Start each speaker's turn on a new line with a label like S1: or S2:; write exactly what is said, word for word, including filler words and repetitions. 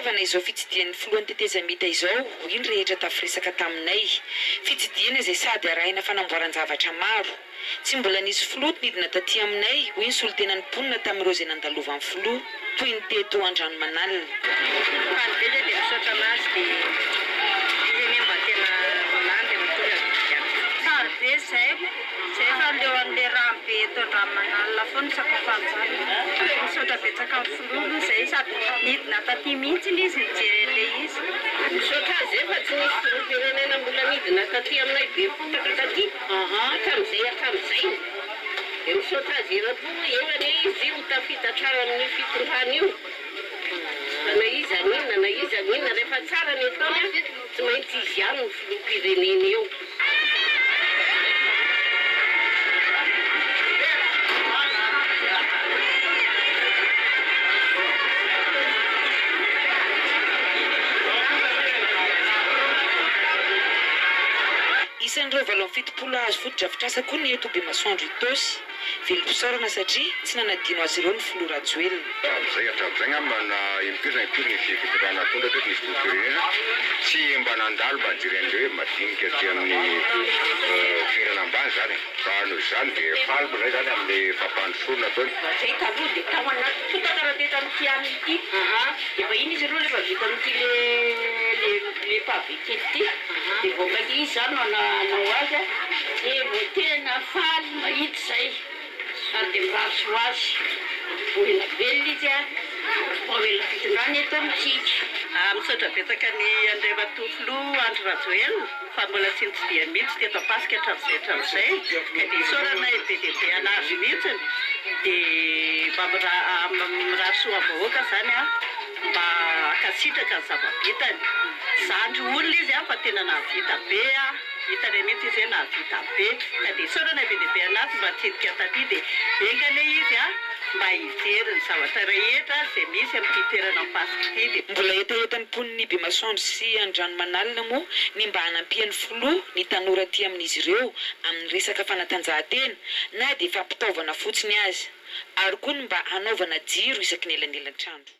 S1: fanaovana izao fitsidian'ny filohan'ny tetezamita izao iny rehetra tafiresaka taminay fitsidiana izay sady arahina fanamboaran-javatra maro tsy mbola nisy filoha nidina taty aminay ho iny solotenan'ny mponina tamin'ireo izay nandalova amin'ny filoha toy ny teto Andranomanalina.
S2: Saya kalau ande rampe itu ramanan lafon sakafan sudah baca kampung saya satu nit nata timin cili sejenis
S3: sudah zepat sini suruh enam bulan itu nata tiam naik bepu tak tadi aha kam saya kam saya yang sudah zepat pun yang ini ziu tapi tak cara ni fituhan you karena izangin karena izangin ada pacaran itu semain tijan lupirin ini you.
S1: Isan'ireo valo amin'ny fitopolo hazo foto-drafitrasa koa ny eto Bemasandro itosy velom-pisaorana satria tsy nanadino azy ireo ny filoha Rajoelina.
S4: Amin'izay hatramin'izay ngambana impirina impiry ny fifitirana tonga teto nisy fifitirana tsy mba nandalo mba anjiren'ireo hoe madinika aty amin'ny firana ambany zany fa noho izany dia falbo zay zany amin'ny fampandrosorona ataony.
S3: Zay taloha dia tao anaty fotakara teto amin'ny fiany ity efa iny izy ireo rehefa vita amin'ity le pavé kely ity dia voakaky izy zany manao azy dia vo tena faly mahitsy zay ary dia miraso azy vohena velona izy a voavela fitondrany eto amintsika.
S2: Misaotra betsaka ny andray matofiloha Andry Rajoelina fa mbola tsy nitsidia mihitsy teto Pasika hatramin'izay hatramin'izay ka dia isaorana be dia be anazy mihitsiny dia mba miraso avahoaka zany a mba akasitraka ny zava-bitany zandry olona izy a fa tena nahavita be a hitany mihitsy izy hoe nahavita be ka dia isaorana be dia be anazy mba tsidika taty dia engane izy a mba hijery ny zavatra rehetra izay misy amin'ny toerana Pasika ity.
S1: Mbola etaetan'ny mponiny Bemasandro sy Andranomanalina moa ny mba hanampian'ny filoha ny tanora aty amin'izy ireo amin'ny resaka fanatanjahantena na dia fampitaovana fotsiny azy ary koa ny mba hanaovana jiro isaky ny elanelan-trandro.